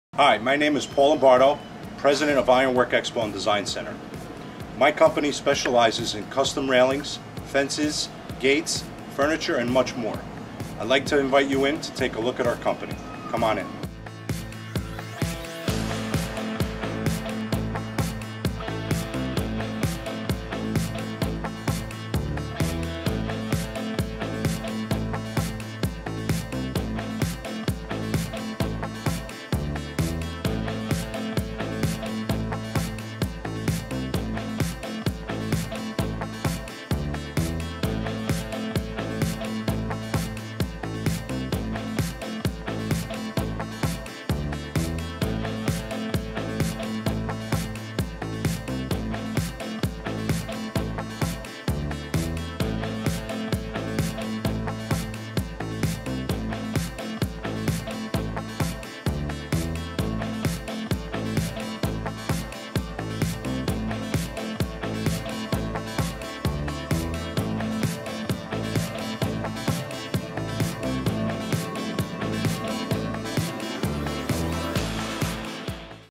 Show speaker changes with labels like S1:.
S1: Hi, my name is Paul Lombardo, President of Work Expo and Design Center. My company specializes in custom railings, fences, gates, furniture, and much more. I'd like to invite you in to take a look at our company. Come on in.